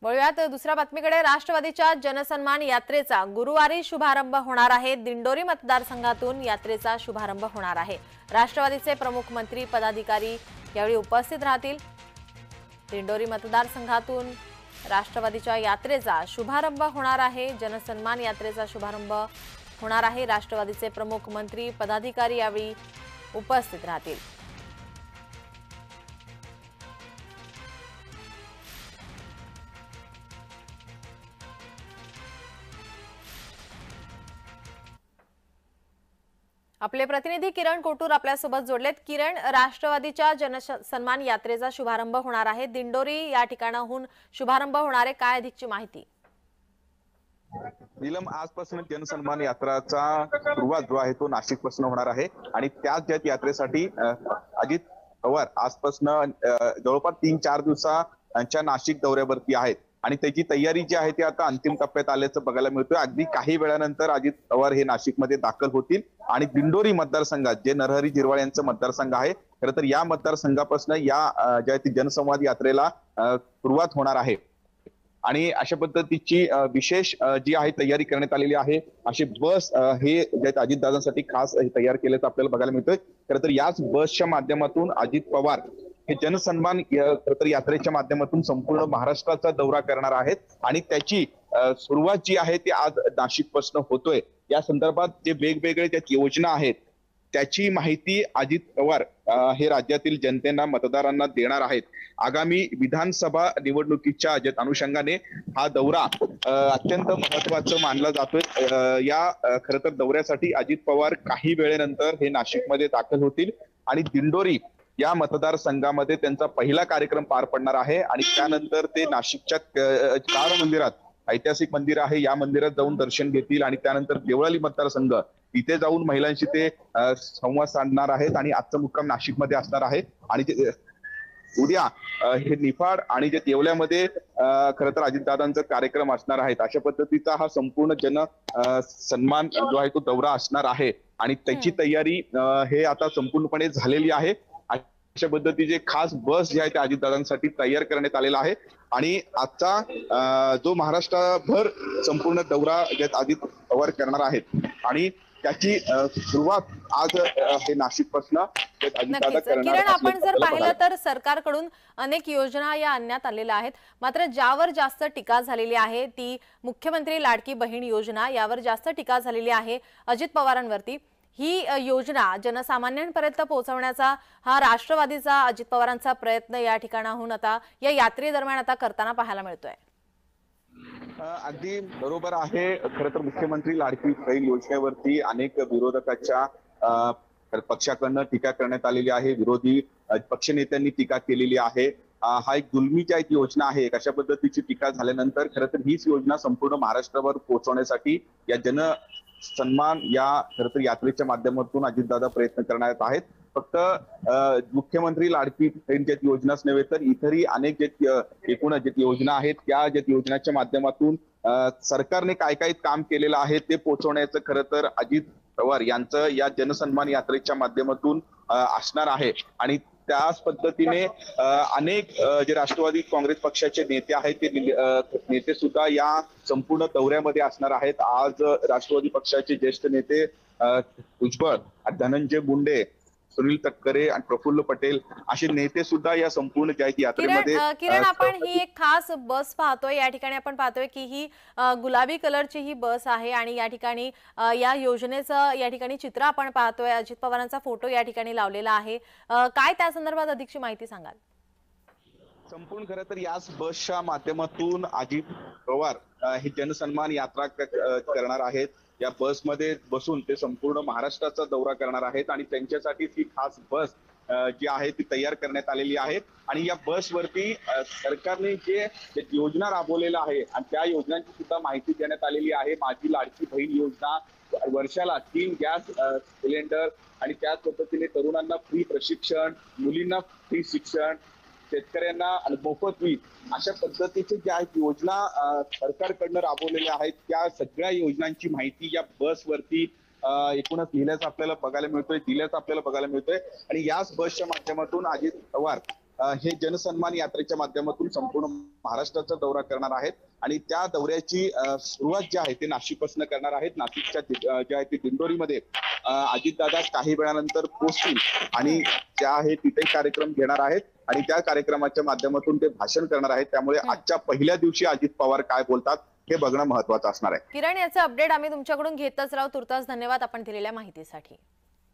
वळूयात दुसऱ्या बातमीकडे। राष्ट्रवादीच्या जनसन्मान यात्रेचा गुरुवारी शुभारंभ होणार आहे। दिंडोरी मतदारसंघातून यात्रेचा शुभारंभ होणार आहे। राष्ट्रवादीचे प्रमुख मंत्री पदाधिकारी यावेळी उपस्थित राहतील। दिंडोरी मतदारसंघातून राष्ट्रवादीच्या यात्रेचा शुभारंभ होणार आहे। जनसन्मान यात्रेचा शुभारंभ होणार आहे। राष्ट्रवादीचे प्रमुख मंत्री पदाधिकारी यावेळी उपस्थित राहतील। आपले प्रतिनिधी किरण कोटूर आपल्यासोबत जोडलेत। किरण, राष्ट्रवादीच्या जनसन्मान यात्रेचा शुभारंभ होणार आहे। दिंडोरी या ठिकाणाहून शुभारंभ होणार आहे, काय अधिकची माहिती? नीलम, आजपासून जनसन्मान यात्राचा सुरुवात जो आहे तो नाशिक पासून होणार आहे आणि त्याच यात्रेसाठी अजित पवार आजपासून जवळपास 3-4 दिवसांच्या नाशिक दौऱ्यावरती आहेत आणि त्याची तयारी जी आहे ती आता अंतिम टप्प्यात आल्याचं बघायला मिळतोय। अगदी काही वेळानंतर अजित पवार हे नाशिकमध्ये दाखल होतील आणि दिंडोरी मतदारसंघात जे नरहरी झिरवाळ यांचं मतदारसंघ आहे, खरं तर या मतदारसंघापासून या ज्या जनसंवाद यात्रेला सुरुवात होणार आहे आणि अशा पद्धतीची विशेष जी आहे तयारी करण्यात आलेली आहे। अशी बस हे अजितदादांसाठी खास तयार केल्याचं आपल्याला बघायला मिळतोय। खरं तर याच बसच्या माध्यमातून अजित पवार हे जनसन्मान खरं तर यात्रेच्या माध्यमातून संपूर्ण महाराष्ट्राचा दौरा करणार आहेत आणि त्याची सुरुवात जी आहे ती आज नाशिक पासून होतोय। या संदर्भात जे वेगवेगळे ज्या योजना आहेत त्याची माहिती अजित पवार हे राज्यातील जनतेला मतदारांना देणार आहेत। आगामी विधानसभा निवडणुकीच्या अनुषंगाने हा दौरा अत्यंत महत्वाचा मानला जातोय। या खरं तर दौऱ्यासाठी अजित पवार काही वेळेनंतर हे नाशिकमध्ये दाखल होतील आणि दिंडोरी या मतदारसंघामध्ये त्यांचा पहिला कार्यक्रम पार पडणार आहे आणि त्यानंतर ते नाशिकच्या काळ मंदिरात, ऐतिहासिक मंदिर आहे, या मंदिरात जाऊन दर्शन घेतील आणि त्यानंतर देवळाली मतदारसंघ इथे जाऊन महिलांशी ते संवाद साधणार आहेत आणि आजचा मुक्काम नाशिकमध्ये असणार आहे आणि उद्या हे निफाड आणि जे देवल्यामध्ये खरं तर अजितदादांचा कार्यक्रम असणार आहेत। अशा पद्धतीचा हा संपूर्ण जन सन्मान जो आहे तो दौरा असणार आहे आणि त्याची तयारी हे आता संपूर्णपणे झालेली आहे। अशा पद्धतीचे खास बस जे आहे ते अजितदादांसाठी तयार करण्यात आलेला आहे आणि आजचा जो महाराष्ट्रभर संपूर्ण दौरा अजित पवार करणार आहेत आणि त्याची सुरुवात आज हे नाशिक पासून अजितदादा करणार। किरण, आपण जर पाहिलं तर सरकारकडून अनेक योजना या आणण्यात आलेल्या आहेत, मात्र ज्यावर जास्त टीका झालेली आहे ती मुख्यमंत्री लाडकी बहीण योजना, यावर जास्त टीका झालेली आहे अजित पवारांवरती। ही योजना जनसामान्यांपर्यंत पोहोचवण्याचा हा राष्ट्रवादीचा अजित पवारांचा प्रयत्न या ठिकाणाहून आता या यात्रेदरम्यान आता करताना पाहायला मिळतोय। अगदी बरोबर आहे। खरं तर मुख्यमंत्री लाडकी बहीण योजनेवरती अनेक विरोधकाच्या पक्षाकडनं टीका करण्यात आलेली आहे। विरोधी पक्षनेत्यांनी टीका केलेली आहे। हा एक जुलमीची एक योजना आहे, अशा पद्धतीची टीका झाल्यानंतर खरं तर हीच योजना संपूर्ण महाराष्ट्रावर पोहोचवण्यासाठी या सन्मान या खरं तर यात्रेच्या माध्यमातून अजितदादा प्रयत्न करण्यात आहेत। फक्त मुख्यमंत्री लाडकी बहीण योजनाच नव्हे तर इतरही अनेक एकूण योजना आहेत त्या योजनाच्या माध्यमातून सरकारने काय काय काम केलेलं आहे ते पोहोचवण्याचं खरं तर अजित पवार यांचं या जनसन्मान यात्रेच्या माध्यमातून असणार आहे आणि त्याच पद्धतीने अनेक जे राष्ट्रवादी काँग्रेस पक्षाचे नेते आहेत ते नेते सुद्धा या संपूर्ण दौऱ्यामध्ये असणार आहेत। आज राष्ट्रवादी पक्षाचे ज्येष्ठ नेते भुजबळ, धनंजय मुंडे, सुनील तटकरे आणि प्रफुल्ल पटेल असे नेते सुद्धा या संपूर्ण यात्रेमध्ये। किरण, आपण ही एक खास बस पाहतोय, या ठिकाणी आपण पाहतोय की ही गुलाबी कलरची ही बस आहे आणि या ठिकाणी या योजनेचं या ठिकाणी चित्र आपण पाहतोय, अजित पवारांचा फोटो या ठिकाणी लावलेला आहे। काय त्या संदर्भात अधिकची माहिती सांगाल? संपूर्ण खरं तर याच बसच्या माध्यमातून अजित पवार ही जनसन्मान यात्रा करणार आहेत। या बसमध्ये बसून ते संपूर्ण महाराष्ट्राचा दौरा करणार आहेत आणि त्यांच्यासाठी ही खास बस जी आहे ती तयार करण्यात आलेली आहे आणि या बसवरती सरकारने जे योजना राबवलेल्या आहे आणि त्या योजनांची सुद्धा माहिती देण्यात आलेली आहे। माझी लाडकी बहीण योजना, वर्षाला 3 गॅस सिलेंडर आणि त्याच पद्धतीने तरुणांना फ्री प्रशिक्षण, मुलींना फ्री शिक्षण, शेतकऱ्यांना मोफत वीज, अशा पद्धतीचे ज्या योजना सरकारकडनं राबवलेल्या आहेत त्या सगळ्या योजनांची माहिती या बसवरती एकूणच दिल्याचं आपल्याला बघायला मिळतोय आणि याच बसच्या माध्यमातून अजित पवार हे जनसन्मान यात्रेच्या माध्यमातून संपूर्ण महाराष्ट्राचा दौरा करणार आहेत आणि त्या दौऱ्याची सुरुवात जी आहे ते नाशिकपासून करणार आहेत. नाशिकच्या जे आहे ते दिंडोरीमध्ये अजितदादा काही वेळानंतर पोहोचतील आणि ज्या आहे तिथे कार्यक्रम घेणार आहेत आणि त्या कार्यक्रमाच्या माध्यमातून ते भाषण करणार आहेत. त्यामुळे आजच्या पहिल्या दिवशी अजित पवार काय बोलतात हे बघणं महत्वाचं असणार आहे. किरण, याचं अपडेट आम्ही तुमच्याकडून घेतच राहू. तुर्तास धन्यवाद आपण दिलेल्या माहितीसाठी.